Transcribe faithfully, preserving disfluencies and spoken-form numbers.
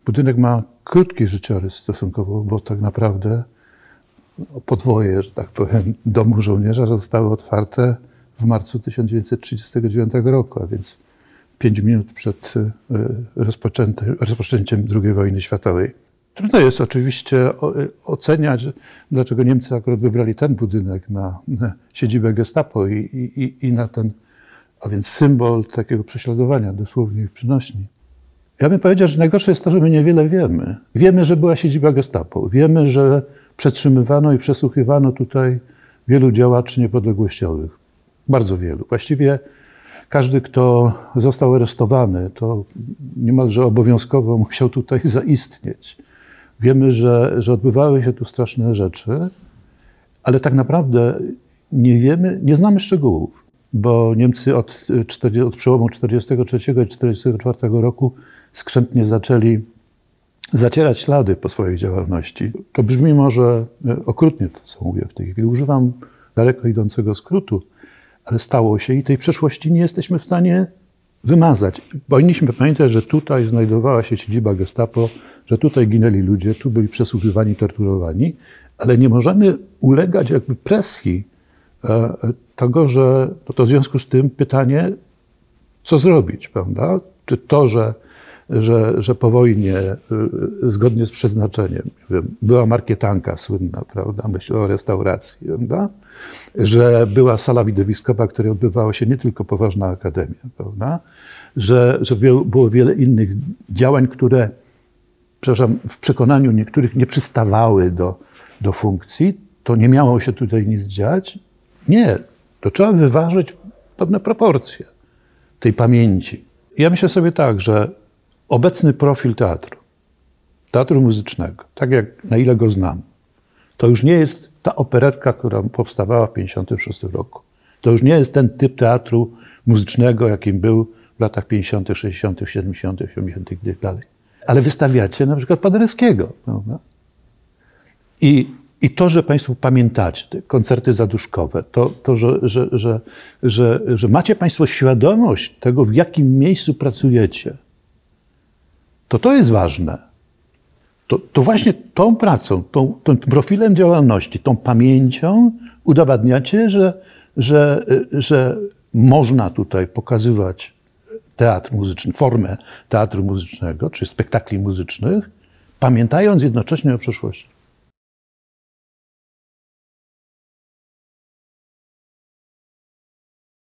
Budynek ma krótki życiorys stosunkowo, bo tak naprawdę podwoje, że tak powiem, domu żołnierza zostały otwarte w marcu tysiąc dziewięćset trzydziestego dziewiątego roku, a więc pięć minut przed rozpoczęciem drugiej wojny światowej. Trudno jest oczywiście oceniać, dlaczego Niemcy akurat wybrali ten budynek na, na siedzibę Gestapo i, i, i na ten, a więc symbol takiego prześladowania dosłownie i w przynośni. Ja bym powiedział, że najgorsze jest to, że my niewiele wiemy. Wiemy, że była siedziba Gestapo. Wiemy, że przetrzymywano i przesłuchiwano tutaj wielu działaczy niepodległościowych. Bardzo wielu. Właściwie każdy, kto został aresztowany, to niemalże obowiązkowo musiał tutaj zaistnieć. Wiemy, że, że odbywały się tu straszne rzeczy, ale tak naprawdę nie wiemy, nie znamy szczegółów, bo Niemcy od, od przełomu czterdziestego trzeciego i czterdziestego czwartego roku skrzętnie zaczęli zacierać ślady po swojej działalności. To brzmi może okrutnie to, co mówię w tej chwili. Używam daleko idącego skrótu, ale stało się i tej przeszłości nie jesteśmy w stanie wymazać. Powinniśmy pamiętać, że tutaj znajdowała się siedziba Gestapo, że tutaj ginęli ludzie, tu byli przesłuchiwani, torturowani, ale nie możemy ulegać jakby presji e, tego, że no to w związku z tym pytanie, co zrobić, prawda? Czy to, że, że, że po wojnie e, zgodnie z przeznaczeniem, nie wiem, była markietanka słynna, prawda? Myślę o restauracji, prawda? Że była sala widowiskowa, w której odbywała się nie tylko poważna akademia, prawda? Że, że było wiele innych działań, które, przepraszam, w przekonaniu niektórych nie przystawały do, do funkcji, to nie miało się tutaj nic dziać. Nie, to trzeba wyważyć pewne proporcje tej pamięci. Ja myślę sobie tak, że obecny profil teatru, teatru muzycznego, tak jak na ile go znam, to już nie jest ta operetka, która powstawała w tysiąc dziewięćset pięćdziesiątym szóstym roku. To już nie jest ten typ teatru muzycznego, jakim był w latach pięćdziesiątych, sześćdziesiątych, siedemdziesiątych, osiemdziesiątych i tak dalej. Ale wystawiacie na przykład Paderewskiego. Prawda? I, I to, że Państwo pamiętacie te koncerty zaduszkowe, to, to że, że, że, że, że macie Państwo świadomość tego, w jakim miejscu pracujecie, to to jest ważne. To, to właśnie tą pracą, tą, tym profilem działalności, tą pamięcią udowadniacie, że, że, że można tutaj pokazywać teatr muzyczny, formę teatru muzycznego, czy spektakli muzycznych, pamiętając jednocześnie o przeszłości.